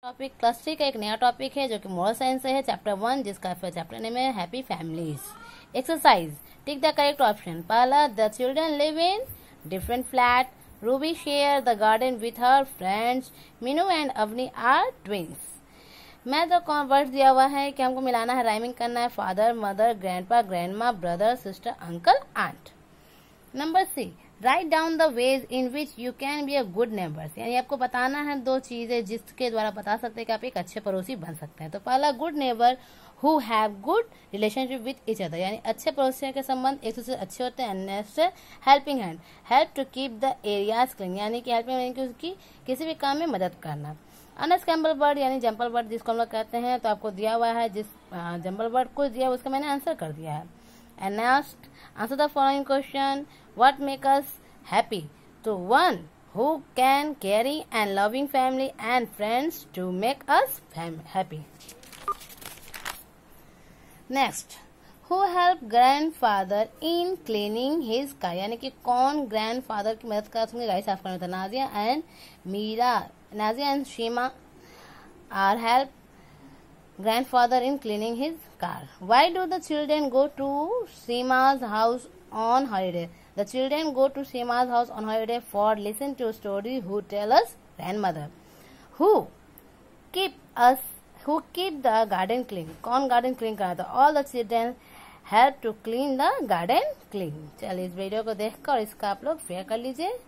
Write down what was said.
Topic class 3 का एक नया टॉपिक है जो कि मोरल साइंस से है, चैप्टर 1, जिसका चैप्टर नेम है happy families. Exercise, tick the correct option. पहला, the children live in different flat. Ruby share the garden with her friends. Meenu and Avni are twins. मैं तो कौन वर्ड दिया हुआ है कि हमको मिलाना है, राइमिंग करना है। Father, mother, grandpa, grandma, brother, sister, uncle, aunt. Number C, write down the ways in which you can be a good neighbours. यानी आपको बताना है दो चीजें जिसके द्वारा बता सकते हैं कि आप एक अच्छे पड़ोसी बन सकते हैं। तो पहला, good neighbour who have good relationship with each other, यानी अच्छे पड़ोसियों के संबंध एक दूसरे से अच्छे होते हैं। Next, helping hand, help to keep the areas clean, यानी कि हेल्पिंग यानी कि उसकी किसी भी काम में मदद करना। अनस्क्रैम्बल बर्ड यानी जंपल बर्ड जिसको हम लोग कहते हैं, तो आपको दिया हुआ है, जिस जंपल बर्ड को दिया उसका मैंने आंसर कर दिया है। And next, answer the following question, what make us happy? तो one who can carry and loving family and friends to make us happy. Next, who help grandfather in cleaning his car, यानी कि कौन grandfather की मदद कर सकते गाड़ी साफ करने में? Nazia and Meera, Nazia and Sheema are help grandfather in cleaning his car. Why do the children go to Seema's house on holiday? The children go to Seema's house on holiday for listen to story who tell us grandmother. Who keep the garden clean? कौन garden clean कराता? All the children help to clean the garden clean. चलिए इस video को देखकर इसका आप लोग fair कर लीजिए।